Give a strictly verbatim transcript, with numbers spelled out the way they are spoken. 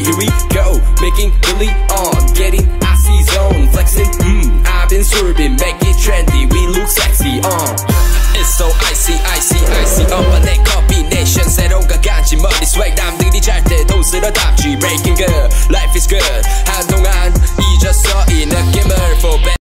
Here we go, making really on, getting icy zone, flexing. Mmm, I've been swerving, make it trendy. We look sexy on. It's so icy, icy, icy. Oh, 내 combination 새로운 가간지 머리 swag 남들이 잘 때 돈 쓰러 답지. Breaking good, life is good. 한동안 잊었어 이 느낌을 for